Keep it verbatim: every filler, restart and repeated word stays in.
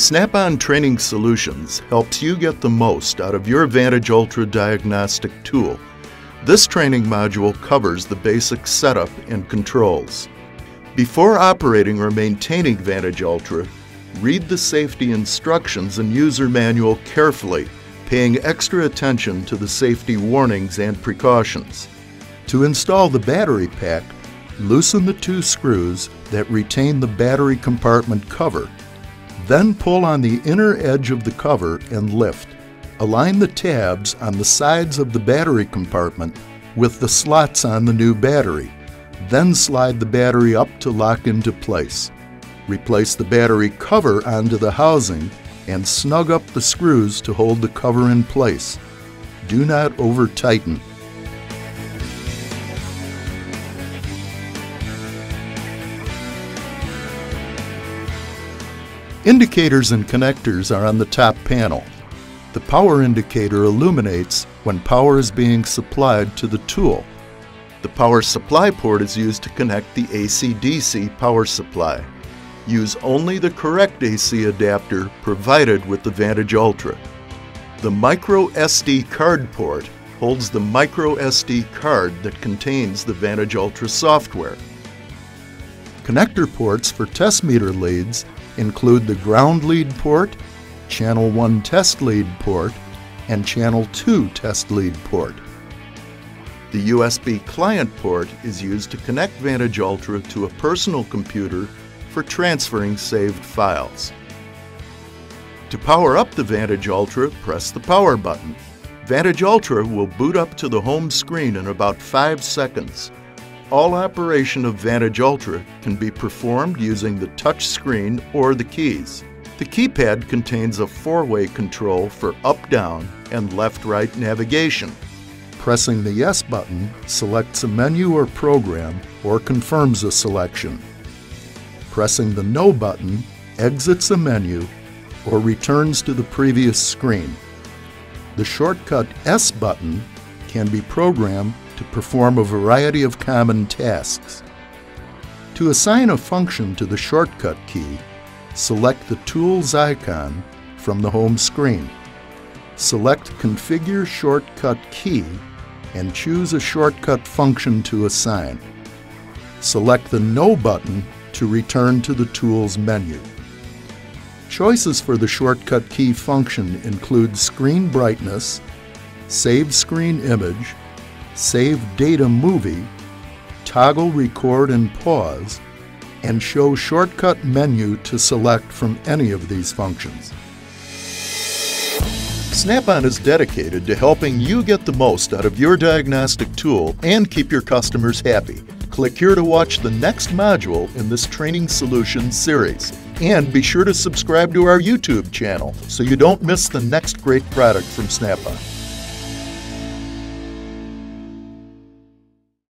Snap-on Training Solutions helps you get the most out of your VANTAGE Ultra diagnostic tool. This training module covers the basic setup and controls. Before operating or maintaining VANTAGE Ultra, read the safety instructions and user manual carefully, paying extra attention to the safety warnings and precautions. To install the battery pack, loosen the two screws that retain the battery compartment cover. Then pull on the inner edge of the cover and lift. Align the tabs on the sides of the battery compartment with the slots on the new battery. Then slide the battery up to lock into place. Replace the battery cover onto the housing and snug up the screws to hold the cover in place. Do not over-tighten. Indicators and connectors are on the top panel. The power indicator illuminates when power is being supplied to the tool. The power supply port is used to connect the A C D C power supply. Use only the correct A C adapter provided with the VANTAGE Ultra. The micro S D card port holds the micro S D card that contains the VANTAGE Ultra software. Connector ports for test meter leads include the ground lead port, channel one test lead port, and channel two test lead port. The U S B client port is used to connect VANTAGE Ultra to a personal computer for transferring saved files. To power up the VANTAGE Ultra, press the power button. VANTAGE Ultra will boot up to the home screen in about five seconds. All operation of VANTAGE Ultra can be performed using the touch screen or the keys. The keypad contains a four-way control for up-down and left-right navigation. Pressing the Yes button selects a menu or program or confirms a selection. Pressing the No button exits a menu or returns to the previous screen. The shortcut S button can be programmed to perform a variety of common tasks. To assign a function to the shortcut key, select the Tools icon from the home screen. Select Configure Shortcut Key and choose a shortcut function to assign. Select the No button to return to the Tools menu. Choices for the shortcut key function include Screen Brightness, Save Screen Image, Save Data Movie, Toggle Record and Pause, and Show Shortcut Menu to select from any of these functions. Snap-on is dedicated to helping you get the most out of your diagnostic tool and keep your customers happy. Click here to watch the next module in this Training Solutions series. And be sure to subscribe to our YouTube channel so you don't miss the next great product from Snap-on.